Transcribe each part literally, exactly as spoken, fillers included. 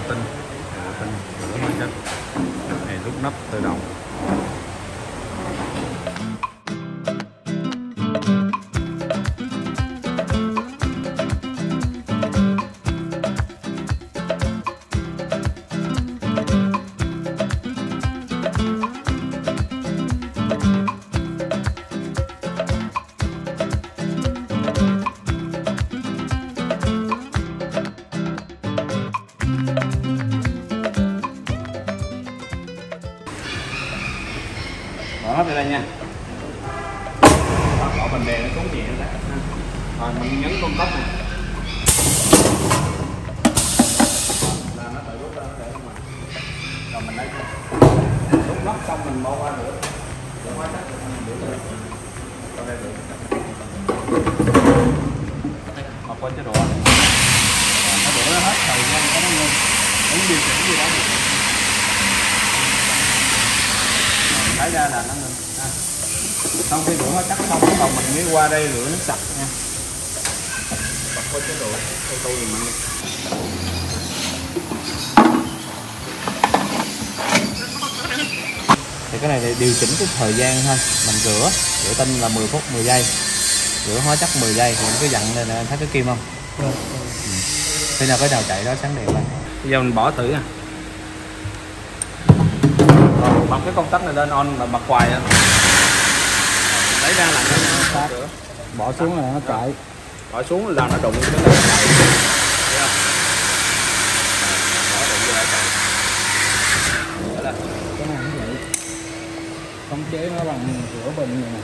tinh, rửa tinh, rửa hóa chất, này nút nắp tự động. Bỏ hết đây nha. Bỏ bình đèn nó xuống nhẹ đó. Rồi mình nhấn công tắc này. Là nó tự rút ra nó để không mà. Rồi mình lấy rút nắp xong mình bỏ qua rửa. Rửa hóa chất rồi mình rửa lên. Sau đây rửa. Học qua chế độ. Nó rửa nó hết thời gian có nó luôn. Muốn điều chỉnh gì đó thì lấy ra là nó ngừng. À. Xong khi rửa hóa chất xong bắt đầu mình mới qua đây rửa nước sạch nha. Bật qua chế độ ô tô thì mình thì cái này để điều chỉnh cái thời gian thôi. Mình rửa rửa tinh là mười phút mười giây, rửa hóa chất mười giây thì nó cứ dặn lên là em thấy cái kim không? Ừ. Ừ. Khi nào cái nào chạy đó sáng đèn lên. Bây giờ mình bỏ thử nè. Bật cái công tắc này lên on mà bật hoài á. Lấy ra là nó rửa. Bỏ xuống là nó chạy. Bỏ xuống là nó đụng cái nó chạy. Bỏ đụng vô nó chạy. Cái này cũng vậy. Khống chế nó bằng rửa bình vậy nè.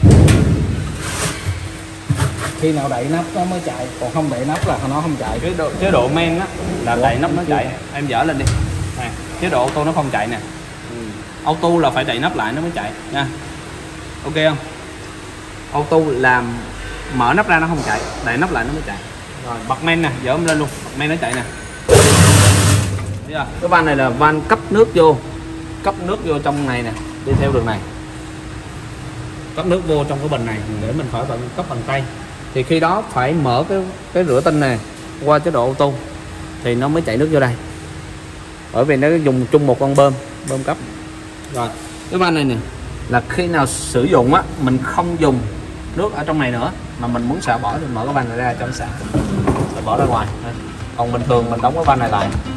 Khi nào đậy nắp nó mới chạy, còn không đậy nắp là nó không chạy. Cái độ chế độ men á là đậy nắp nó chạy. Em dở lên đi. Nè, chế độ auto nó không chạy nè. Auto là phải đậy nắp lại nó mới chạy nha. Ok không? Auto làm mở nắp ra nó không chạy, đậy nắp lại nó mới chạy. Rồi bật men nè, dỡ lên luôn, bật men nó chạy nè. Thấy chưa? Cái van này là van cấp nước vô, cấp nước vô trong này nè, đi theo đường này. Cấp nước vô trong cái bình này để mình khỏi bằng cấp bằng tay. Thì khi đó phải mở cái cái rửa tinh này qua chế độ auto thì nó mới chạy nước vô đây. Bởi vì nó dùng chung một con bơm, bơm cấp. Rồi, cái van này nè là khi nào sử dụng á mình không dùng nước ở trong này nữa mà mình muốn xả bỏ thì mở cái van này ra cho nó xả, rồi bỏ ra ngoài. Còn bình thường mình đóng cái van này lại.